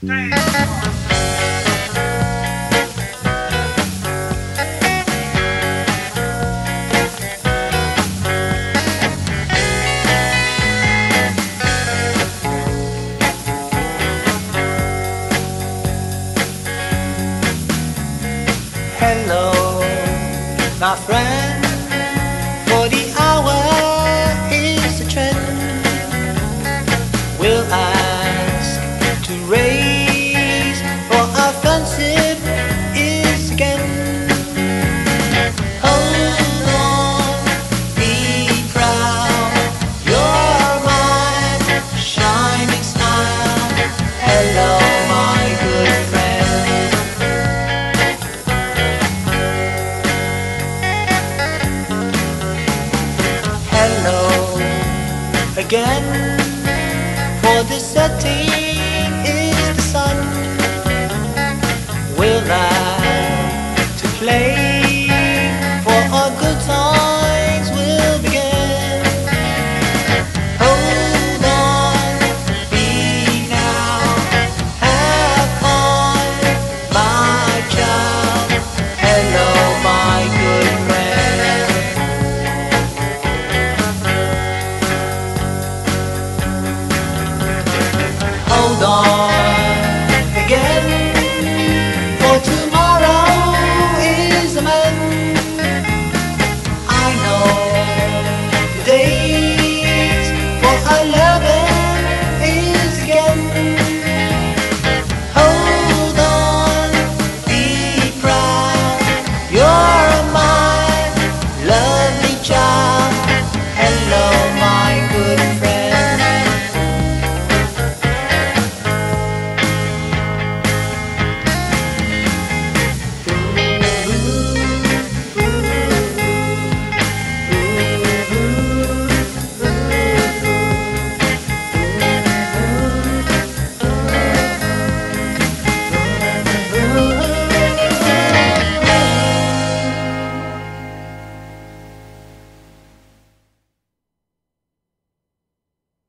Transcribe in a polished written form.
3, 4. Hello, my friend, for the hour is the trend. We'll ask to raise, for offensive is again. Hold on, be proud, you're my shining smile. Hello, my good friend. Hello again, for the setting is the sun. We'll like to play, for our good times will begin. Hold on, be now, have fun, my child. Hello, my good friend. Hold on.